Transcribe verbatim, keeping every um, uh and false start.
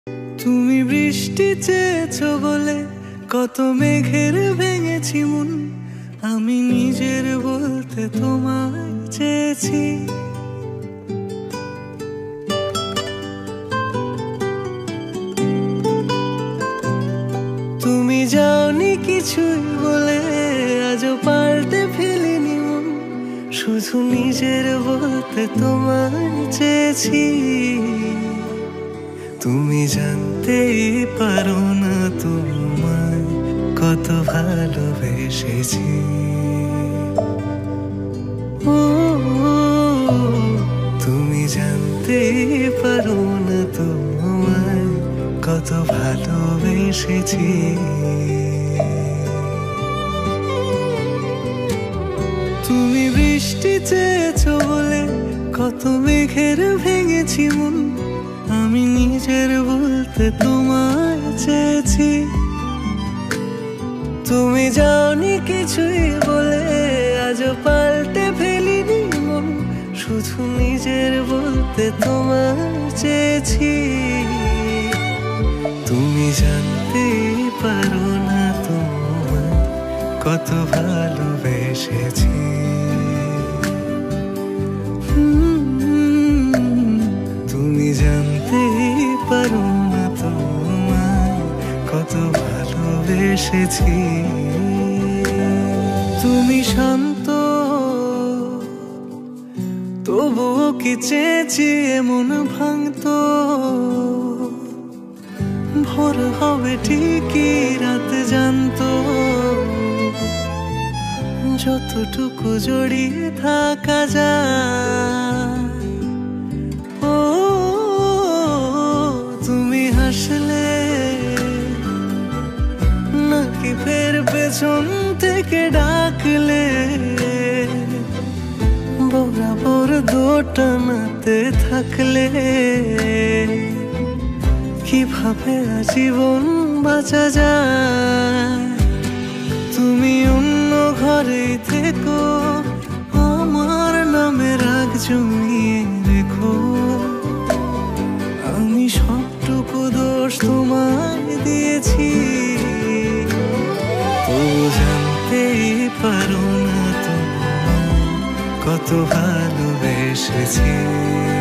তুমি বৃষ্টি চেয়েছো বলে কত মেঘের ভেঙেছি মন, আমি নিজের বলতে তোমায় চেয়েছি। তুমি যাওনি কিছুই বলে আজও পাল্টে ফেলিনি মন, শুধু নিজের বলতে তোমায় চেয়েছি। তুমি জানতেই পারো না তোমায় কত ভালোবেসেছি। ও তুমি জানতেই পারো না তোমায় কত ভালোবেসেছি। তুমি বৃষ্টি চেয়েছো বলে কত মেঘের ভেঙেছি মন, আমি নিজের বলতে তোমায় চেয়েছি। তুমি যাওনি কিছুই বলে আজও পাল্টে ফেলিনি মন, শুধু নিজের বলতে তোমায় চেয়েছি। তুমি জানতে পারো না তোমায় কত ভালোবেসেছি। তুমি জানতে পারো না তোমায় কত ভালোবেসেছি। তুমি শান্ত তবুও কি চেয়েছি এমন ভাঙতো, ভোর হবে ঠিকই রাত জানতো, যতটুকু জড়িয়ে থাকা যায়। ও তুমি হাসলে নাকি ফের পেছন থেকে ডাকলে, বরাবর দোটানাতে থাকলে কিভাবে আজীবন বাঁচা যায়। তুমি অন্য ঘরে থেকো, আমার নামে রাগ জমিয়ে রেখো, আমি সবটুকু দোষ তোমায় দিয়েছি। তো জানতেই পারো না তোমায় কত ভালোবেসেছি।